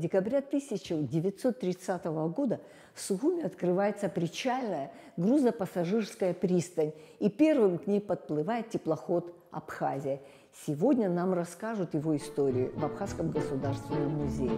декабря 1930 года в Сугуме открывается причальная грузопассажирская пристань, и первым к ней подплывает теплоход «Абхазия». Сегодня нам расскажут его историю в Абхазском государственном музее.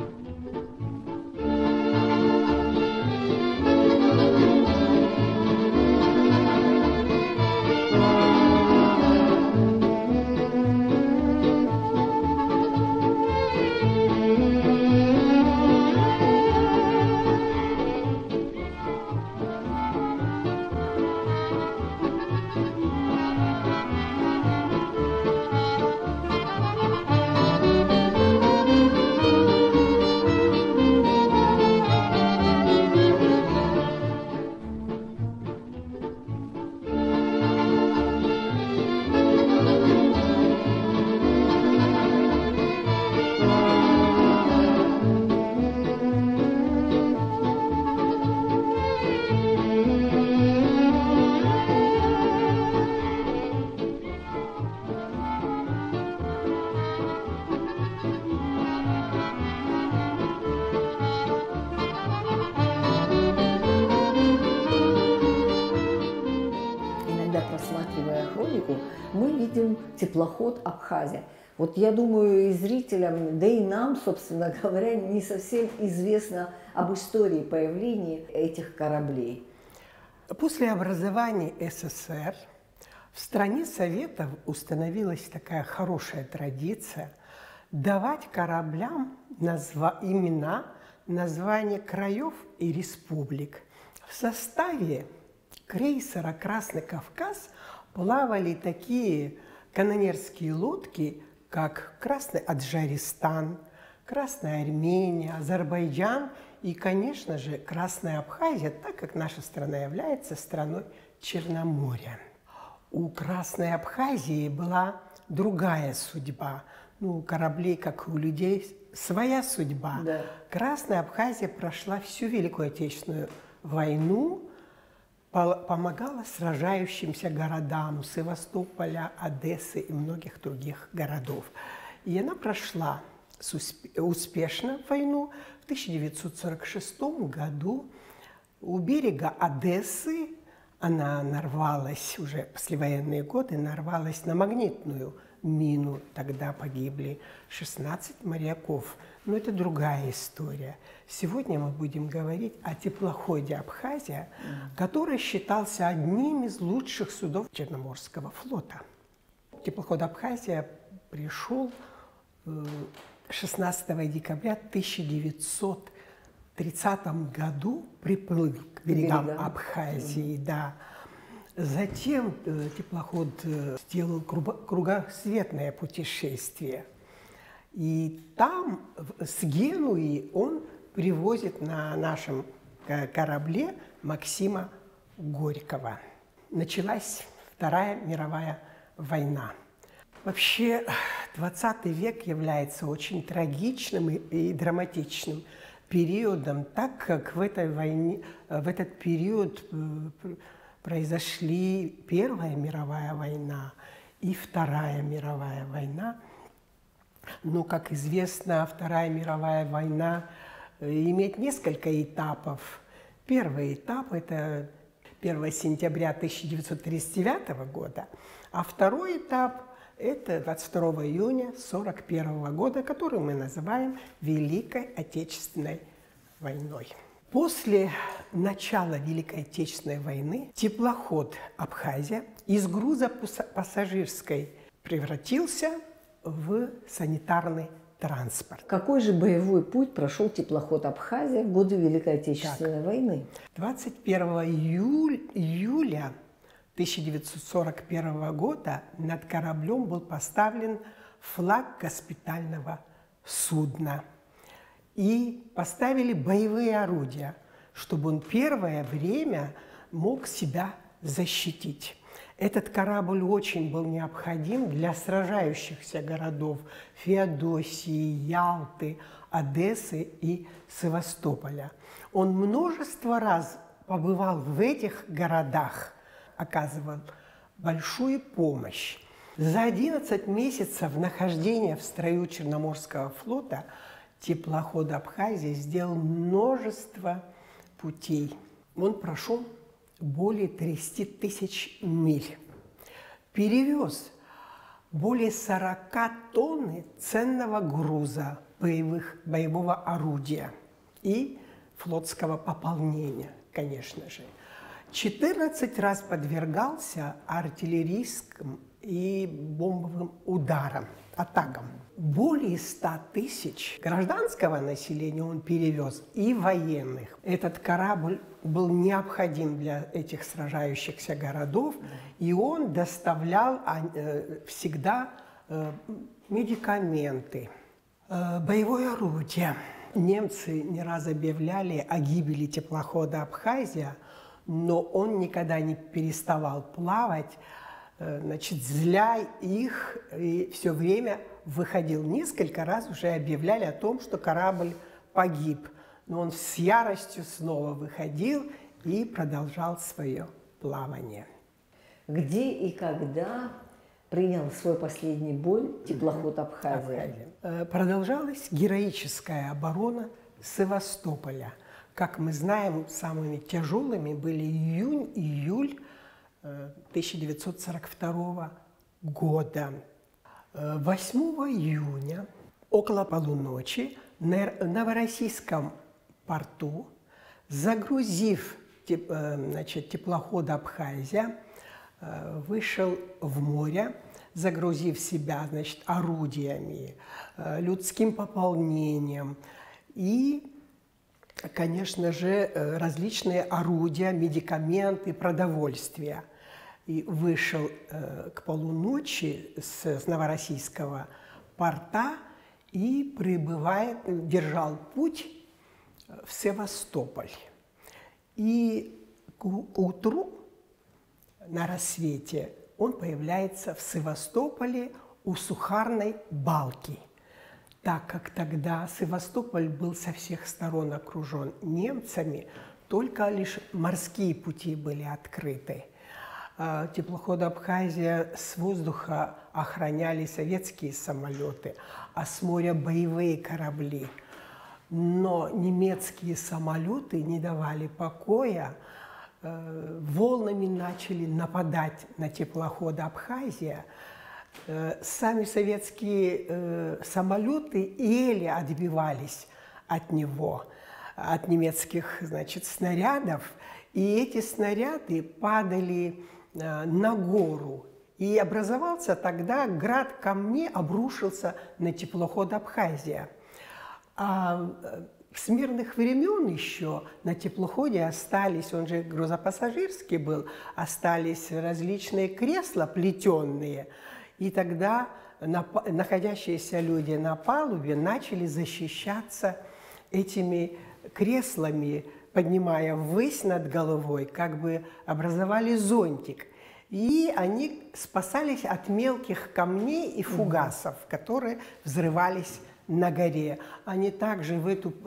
Просматривая хронику, мы видим теплоход «Абхазия». Вот я думаю, и зрителям, да и нам, собственно говоря, не совсем известно об истории появления этих кораблей. После образования СССР в стране Советов установилась такая хорошая традиция давать кораблям имена, названия краев и республик. В составе крейсера «Красный Кавказ» плавали такие канонерские лодки, как «Красный Аджаристан», «Красная Армения», «Азербайджан» и, конечно же, «Красная Абхазия», так как наша страна является страной Черноморья. У «Красной Абхазии» была другая судьба. У кораблей, как и у людей, своя судьба. Да. «Красная Абхазия» прошла всю Великую Отечественную войну, помогала сражающимся городам Севастополя, Одессы и многих других городов. И она прошла успешно войну. В 1946 году у берега Одессы она нарвалась, уже послевоенные годы, нарвалась на магнитную мину. Тогда погибли 16 моряков. Но это другая история. Сегодня мы будем говорить о теплоходе «Абхазия», который считался одним из лучших судов Черноморского флота. Теплоход «Абхазия» пришел 16 декабря 1930 году, приплыл к берегам Абхазии. Да. Затем теплоход сделал кругосветное путешествие. И там, с Генуи, он привозит на нашем корабле Максима Горького. Началась Вторая мировая война. Вообще, 20 век является очень трагичным и драматичным периодом, так как в этот период произошли Первая мировая война и Вторая мировая война. Но, как известно, Вторая мировая война имеет несколько этапов. Первый этап – это 1 сентября 1939 года, а второй этап – это 22 июня 1941 года, который мы называем Великой Отечественной войной. После начала Великой Отечественной войны теплоход «Абхазия» из грузопассажирской превратился в санитарный транспорт. Какой же боевой путь прошел теплоход «Абхазия» в годы Великой Отечественной войны? 21 июля 1941 года над кораблем был поставлен флаг госпитального судна. И поставили боевые орудия, чтобы он первое время мог себя защитить. Этот корабль очень был необходим для сражающихся городов Феодосии, Ялты, Одессы и Севастополя. Он множество раз побывал в этих городах, оказывал большую помощь. За 11 месяцев нахождения в строю Черноморского флота теплоход Абхазия сделал множество путей. Он прошел более 30 тысяч миль, перевез более 40 тонн ценного груза боевого орудия и флотского пополнения, конечно же. 14 раз подвергался артиллерийским и бомбовым ударам, атакам. Более 100 тысяч гражданского населения он перевез и военных. Этот корабль был необходим для этих сражающихся городов, и он доставлял всегда медикаменты, боевое орудие. Немцы не раз объявляли о гибели теплохода «Абхазия», но он никогда не переставал плавать, значит, зля их, и все время выходил. Несколько раз уже объявляли о том, что корабль погиб, но он с яростью снова выходил и продолжал свое плавание. Где и когда принял свой последний бой теплоход «Абхазия»? Продолжалась героическая оборона Севастополя. Как мы знаем, самыми тяжелыми были июнь-июль 1942 года. 8 июня около полуночи на Новороссийском порту, загрузив теплоход «Абхазия», вышел в море, загрузив себя, значит, орудиями, людским пополнением и, конечно же, различные орудия, медикаменты, продовольствие. И вышел к полуночи с Новороссийского порта и держал путь в Севастополь. И к утру, на рассвете, он появляется в Севастополе у Сухарной балки, так как тогда Севастополь был со всех сторон окружен немцами, только лишь морские пути были открыты. Теплоход «Абхазия» с воздуха охраняли советские самолеты, а с моря боевые корабли. Но немецкие самолеты не давали покоя, волнами начали нападать на теплоход «Абхазия». Сами советские самолеты еле отбивались от него, от немецких, значит, снарядов. И эти снаряды падали на гору. И образовался тогда град камней, обрушился на теплоход «Абхазия». А с мирных времен еще на теплоходе остались, он же грузопассажирский был, остались различные кресла плетеные. И тогда находящиеся люди на палубе начали защищаться этими креслами, поднимая ввысь над головой, как бы образовали зонтик. И они спасались от мелких камней и фугасов, которые взрывались на горе. Они также в эту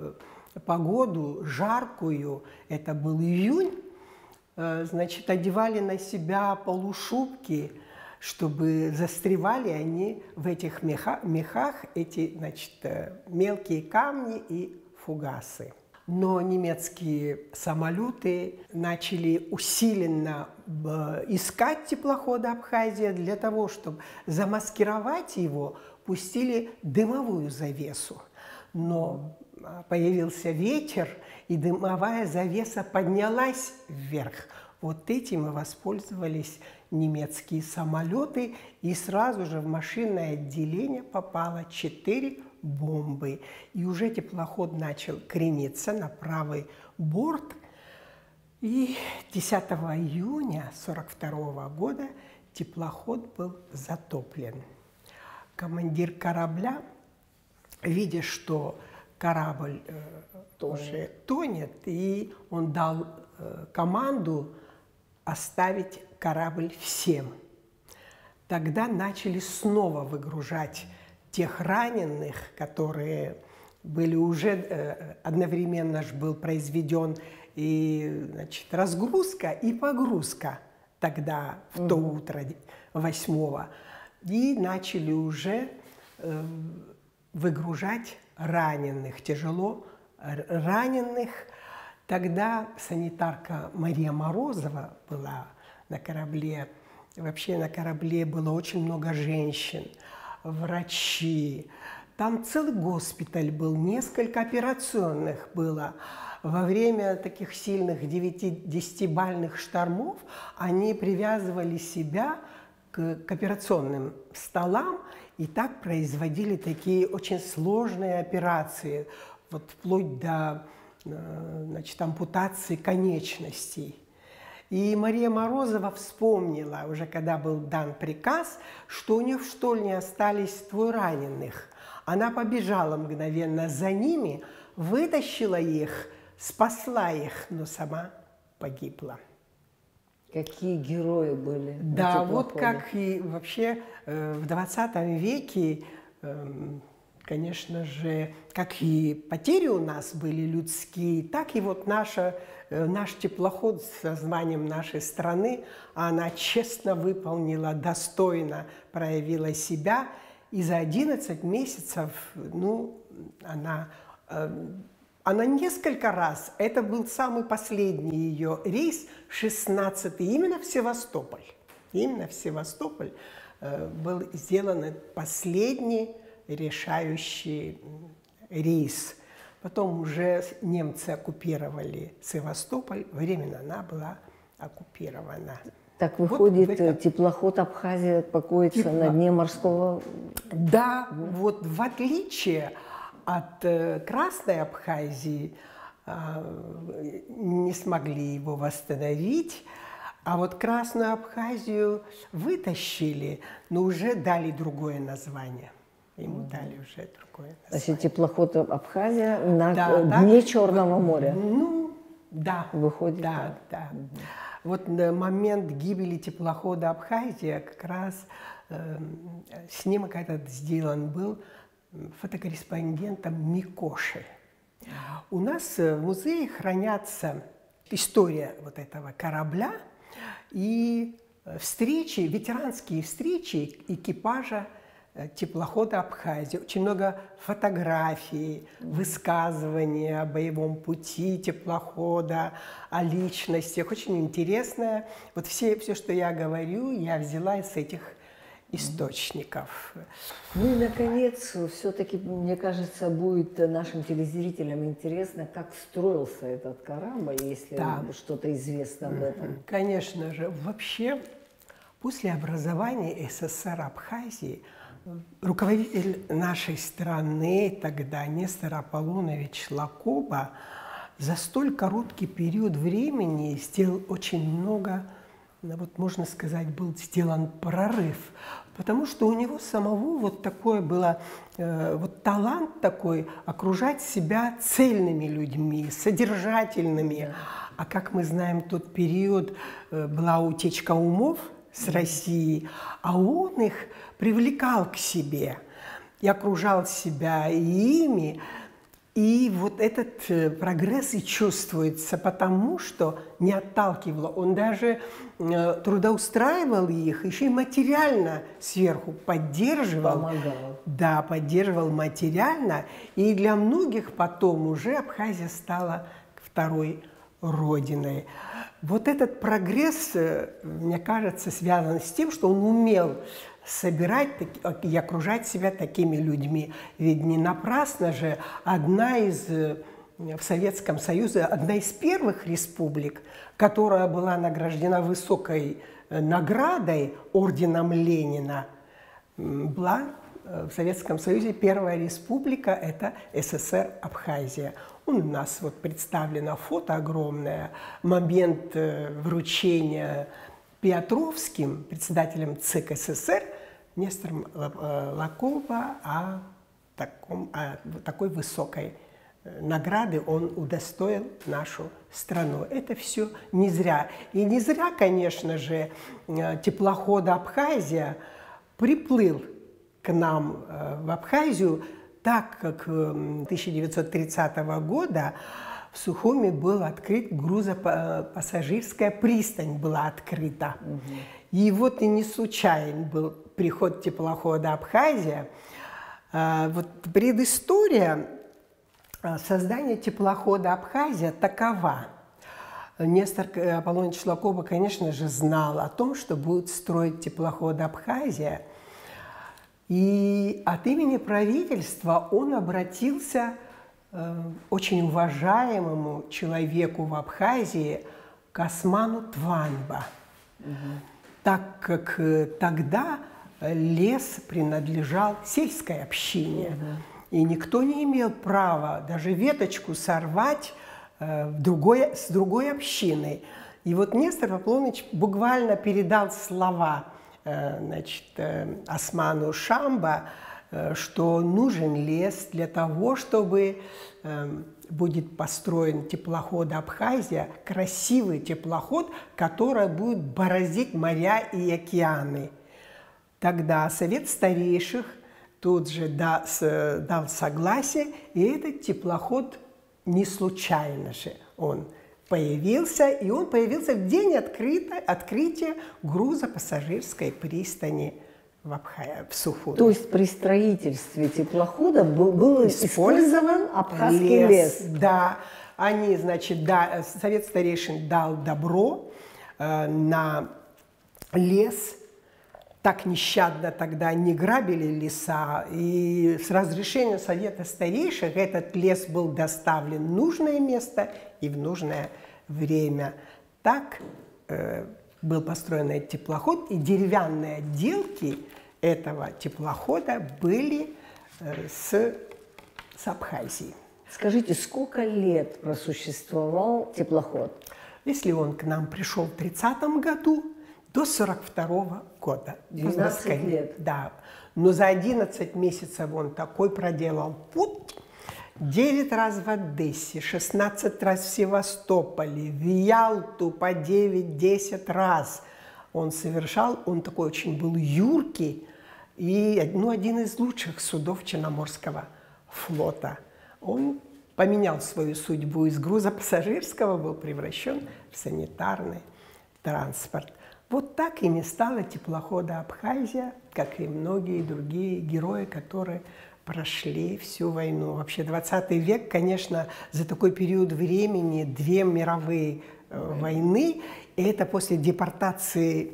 погоду жаркую, это был июнь, значит, одевали на себя полушубки, чтобы застревали они в этих мехах, эти, значит, мелкие камни и фугасы. Но немецкие самолеты начали усиленно искать теплоход «Абхазия». Для того, чтобы замаскировать его, пустили дымовую завесу. Но появился ветер, и дымовая завеса поднялась вверх. Вот этим и воспользовались немецкие самолеты, и сразу же в машинное отделение попало 4 бомбы. И уже теплоход начал крениться на правый борт. И 10 июня 1942 года теплоход был затоплен. Командир корабля, видя, что корабль тоже тонет, и он дал команду оставить корабль всем. Тогда начали снова выгружать тех раненых, которые были уже одновременно же был произведен и, значит, разгрузка и погрузка тогда в то утро 8-го. И начали уже выгружать раненых, тяжело раненых. Тогда санитарка Мария Морозова была на корабле. Вообще на корабле было очень много женщин, врачи. Там целый госпиталь был, несколько операционных было. Во время таких сильных 9-10-бальных штормов они привязывали себя к операционным столам и так производили такие очень сложные операции, вот вплоть до ампутации конечностей. И Мария Морозова вспомнила, уже когда был дан приказ, что у них в штольне остались двое раненых. Она побежала мгновенно за ними, вытащила их, спасла их, но сама погибла. Какие герои были. Да, вот как и вообще в 20 веке, конечно же, как и потери у нас были людские, так и вот наш теплоход с названием нашей страны, она честно выполнила, достойно проявила себя. И за 11 месяцев, она несколько раз, это был самый последний ее рейс, 16-й, именно в Севастополь. Именно в Севастополь был сделан последний решающий рейс. Потом уже немцы оккупировали Севастополь, временно она была оккупирована. Так выходит, теплоход «Абхазия» покоится на дне морского... Да, вот в отличие от Красной Абхазии, не смогли его восстановить, а вот Красную Абхазию вытащили, но уже дали другое название. Ему дали уже другое название. Значит, теплоход «Абхазия» на дне Черного моря. Да. Выходит. Да, да. Вот на момент гибели теплохода «Абхазия» как раз снимок этот сделан был фотокорреспондентом Микоши. У нас в музее хранятся история вот этого корабля и встречи, ветеранские встречи экипажа теплохода «Абхазия». Очень много фотографий, высказываний о боевом пути теплохода, о личностях. Очень интересное. Вот все, что я говорю, я взяла из этих источников. Ну и, наконец, все-таки, мне кажется, будет нашим телезрителям интересно, как строился этот корабль, если что-то известно об этом. Конечно же. Вообще, после образования СССР Абхазии руководитель нашей страны тогда Нестор Аполлонович Лакоба за столь короткий период времени сделал очень много, вот можно сказать, был сделан прорыв, потому что у него самого вот такое было, вот талант такой окружать себя цельными людьми, содержательными. А как мы знаем, в тот период была утечка умов с России, а он их привлекал к себе и окружал себя ими. И вот этот прогресс и чувствуется, потому что не отталкивал. Он даже трудоустраивал их, еще и материально сверху поддерживал. Помогал. Да, поддерживал материально. И для многих потом уже Абхазия стала второй родиной. Вот этот прогресс, мне кажется, связан с тем, что он умел собирать и окружать себя такими людьми. Ведь не напрасно же в Советском Союзе одна из первых республик, которая была награждена высокой наградой орденом Ленина, была в Советском Союзе первая республика – это СССР Абхазия. У нас вот представлено фото огромное, момент вручения Петровским, председателем ЦК СССР, Нестором Лакоба о такой высокой награды он удостоил нашу страну. Это все не зря. И не зря, конечно же, теплоход «Абхазия» приплыл к нам в Абхазию, так как 1930 года в Сухуми был открыт грузопассажирская пристань, была открыта. И вот и не случайен был приход теплохода «Абхазия». Вот предыстория создания теплохода «Абхазия» такова. Нестор Аполлоныч Шлакоба, конечно же, знал о том, что будет строить теплоход «Абхазия». И от имени правительства он обратился к очень уважаемому человеку в Абхазии, к Осману Тванба. Так как тогда лес принадлежал сельской общине, и никто не имел права даже веточку сорвать с другой общиной. И вот Нестор Аполлоныч буквально передал слова Осману Шамба, что нужен лес для того, чтобы будет построен теплоход «Абхазия», красивый теплоход, который будет бороздить моря и океаны. Тогда Совет старейших тут же дал согласие, и этот теплоход не случайно же он появился, и он появился в день открытия грузопассажирской пристани в Сухуми. То есть при строительстве теплохода был использован абхазский лес. Да, они, значит, Совет старейшин дал добро на лес. Так нещадно тогда не грабили леса, и с разрешения Совета старейших этот лес был доставлен в нужное место и в нужное время. Так был построен этот теплоход, и деревянные отделки этого теплохода были с Абхазии. Скажите, сколько лет просуществовал теплоход? Если он к нам пришел в 30-м году, до 42-го года. 12 лет. Да. Но за 11 месяцев он такой проделал путь. 9 раз в Одессе, 16 раз в Севастополе, в Ялту по 9-10 раз он совершал. Он такой очень был юркий и один из лучших судов Черноморского флота. Он поменял свою судьбу, из грузопассажирского был превращен в санитарный транспорт. Вот так и не стало теплохода «Абхазия», как и многие другие герои, которые прошли всю войну. Вообще 20 век, конечно, за такой период времени 2 мировые войны, и это после депортации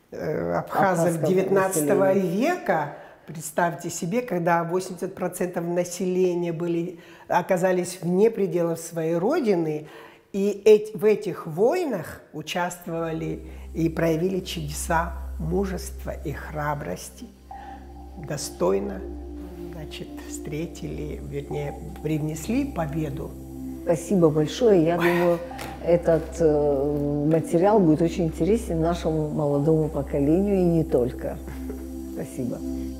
абхазов 19 века. Представьте себе, когда 80% населения оказались вне пределов своей родины, и в этих войнах участвовали и проявили чудеса мужества и храбрости. Достойно, значит, встретили, вернее, привнесли победу. Спасибо большое. Я думаю, этот материал будет очень интересен нашему молодому поколению и не только. Спасибо.